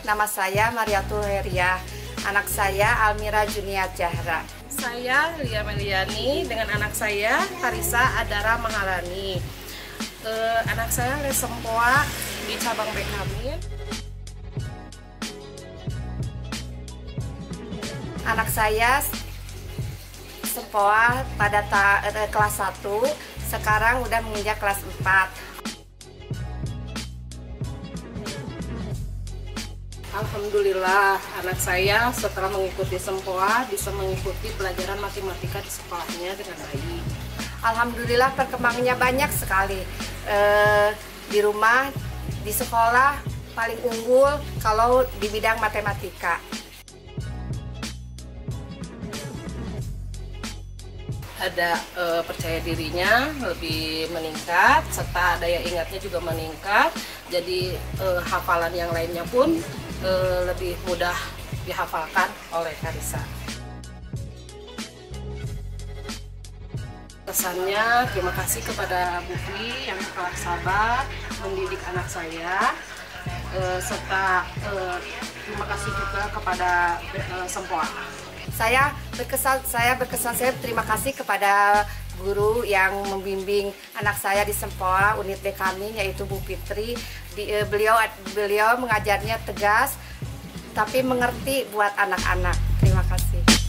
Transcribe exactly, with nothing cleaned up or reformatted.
Nama saya Mariatul Heriah. Anak saya Almira Junia Zahra. Saya Lia Meliani dengan anak saya Karisa Adara Maharani. Uh, anak saya les sempoa di cabang Bekamin. Anak saya sempoa pada ta, eh, kelas satu, sekarang udah menginjak kelas empat. Alhamdulillah, anak saya setelah mengikuti sempoa bisa mengikuti pelajaran matematika di sekolahnya dengan baik. Alhamdulillah perkembangannya banyak sekali. E, di rumah, di sekolah paling unggul kalau di bidang matematika. Ada e, percaya dirinya lebih meningkat, serta daya ingatnya juga meningkat. Jadi e, hafalan yang lainnya pun e, lebih mudah dihafalkan oleh Karisa. Pesannya, terima kasih kepada Bu Fi yang telah sabar mendidik anak saya, e, serta e, terima kasih juga kepada e, sempoa. Saya berkesan, saya berkesan, saya berterima kasih kepada guru yang membimbing anak saya di Sempoa unit D kami, yaitu Bu Fitri. Di, eh, beliau beliau mengajarnya tegas, tapi mengerti buat anak-anak. Terima kasih.